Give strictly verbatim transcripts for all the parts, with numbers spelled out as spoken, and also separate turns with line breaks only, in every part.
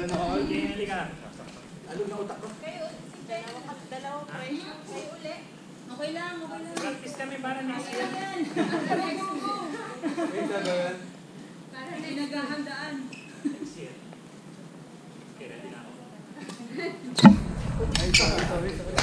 Seven all.
Okay, halika.
Alog na utak ko.
Kayo, si Jen, dalawang pressure. Kayo uli. Okay lang, okay lang.
Practice kami para next year.
Ayan. Go, go.
Eight, seven.
Para na pinaghahandaan.
Next year. Okay, ready na ako.
Ay, sorry, sorry, sorry.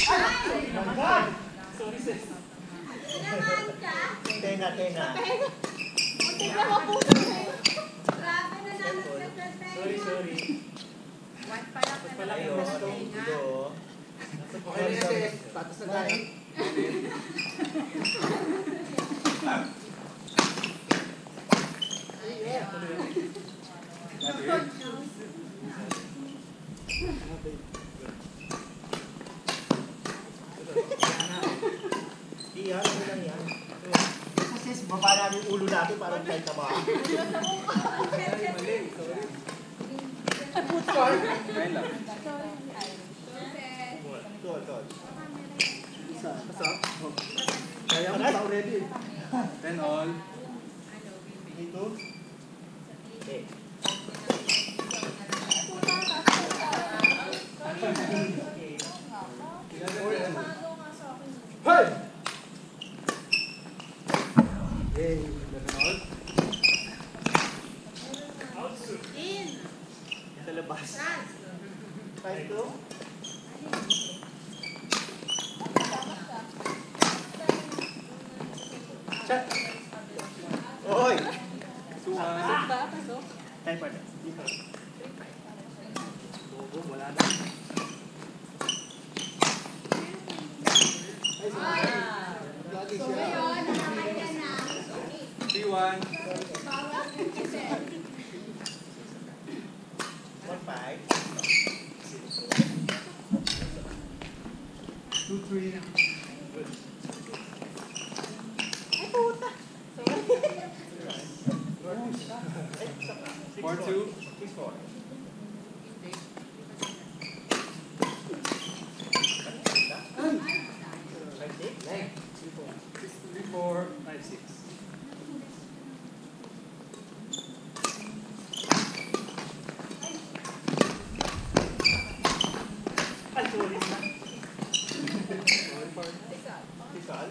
Sorry, sis.
Tinamaan ka.
Tena, tena.
Muntik na maputo sa'yo. Grabe na namin sa tenga.
Sorry, sorry.
One pa lang na
Wala
Ayo,
yung
sa
gusto.
tenga.
do.
Okay na yan, sis. Patas na tayo.
Iyan, ano lang yan? Kasi baba namin yung ulo natin parang tayo tama.
Sorry, mali. Sorry. Sorry. Ngayon lang.
Tol, tol.
Isa. Isa. Oh. Kaya mo pa already. Ten all.
Dito. Eh.
Hey! Yay! Eleven all.
In.
Sa labas.
Trans.
Five, two. Chat. Oy!
Suha.
Time pa na. Dito.
Bobo, wala na.
Lagi
So
siya.
ngayon, nakakaya na.
Three, one.
Bawal kasi.
One, five.
Two, three.
Ay, puta.
Four, two.
Six, four. Five, six. Nine.
Six, three, four.
Five, six. Ay, sorry na.
Sorry, four.
Six, all.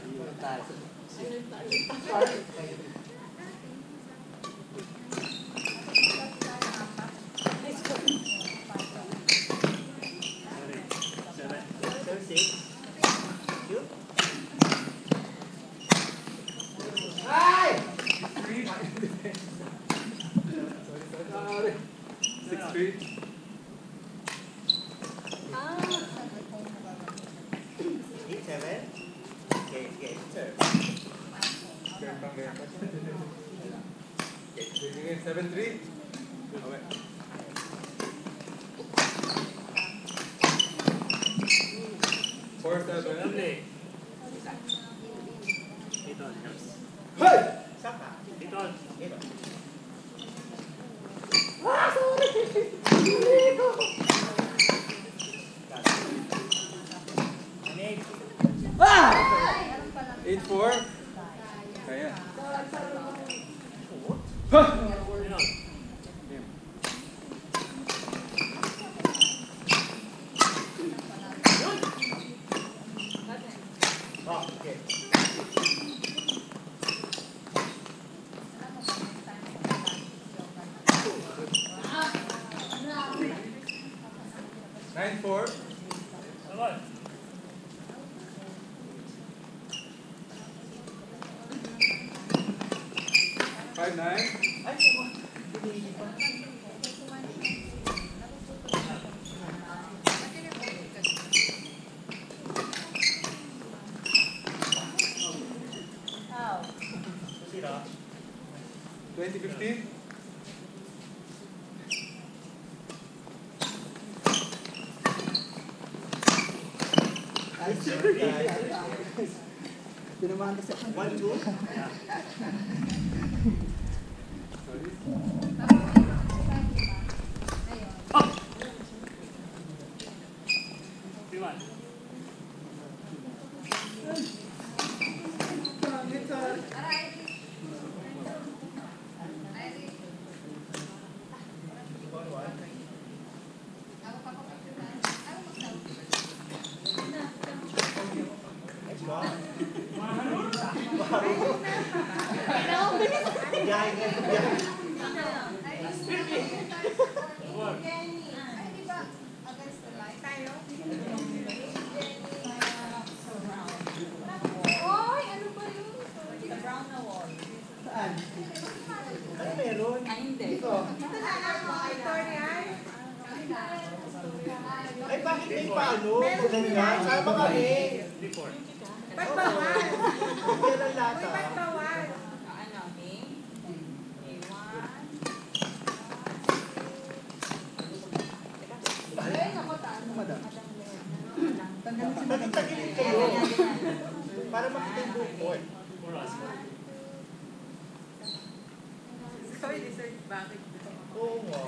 Sorry. Seven.
Seven, six. Shoot.
Three. Sorry, sorry. Six, three.
Eight, seven. Okay, okay. Serve.
Turn pang ganyan pa siya. Okay, sige, seven, three. Okay. Four, seven.
Lovely. Dito, yours.
Hey!
Saka.
Dito.
Dito. Anig.
Eight, four. Kaya.
Dito.
Game.
Oh, okay.
Nine, four.
Come on.
Five, nine.
Ay, sino? Pinili pa. Sira.
Twenty, fifteen.
Ay, sure.
Pinamahan kasi.
One, two.
Sorry.
Three, one.
One, one. nine.
Jenny. Ay, di ba? Against the light. Tayo? Oy, ano ba yun?
The brown na wall.
Saan? Ano meron?
Ay, hindi.
Dito.
Ito na ako, Victorian.
Ay, bakit may paano? Ganyan. Sama kami.
Report.
Ba't bawal?
Kailan
Uy,
lata?
ba't bawal?
Ano, Ming? Okay, one.
Ay, naku, taas.
Madam.
Tandang si
Tagil-tagilid kayo. Para makita yung buong court.
For us.
Sorry, research, bakit?
Oo nga.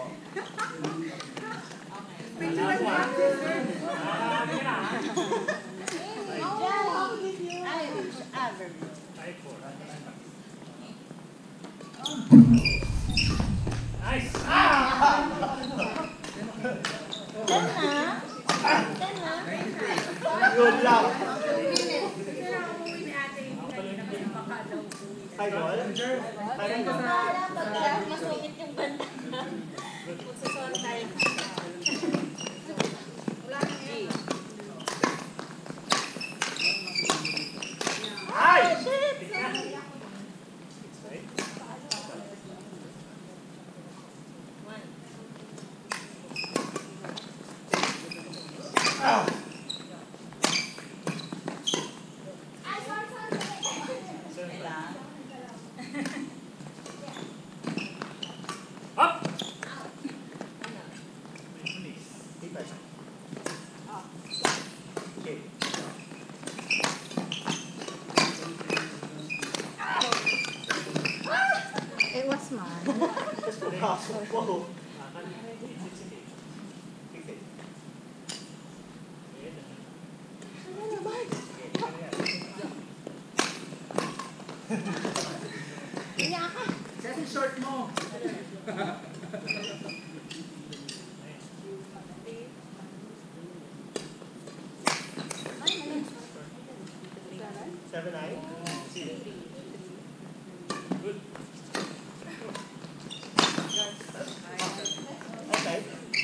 Picture
Last one.
research.
Ah, hindi na. Five, four. Nice.
Yun lang.
Sino ang umuwi ni ate? Kanina kasi baka daw umuwi.
Ay, ball? Ay, ball?
Masungit yung banda. Magsusuot tayo.
Wala na yan.
Ay! Ah!
Ay, sorry, sorry.
Kailangan.
Up.
Dito. Okay.
It was mine.
Tapos pumasok po. Kasi short mo. Seven nine.
Good.
Okay.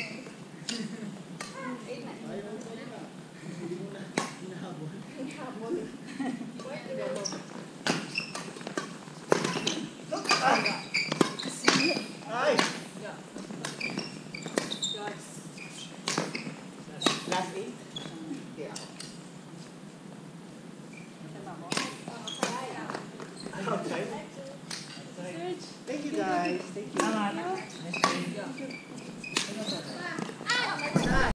Ay! Last eight? Yeah. Okay. Thank you guys. Thank you.
Salamat. Nice play.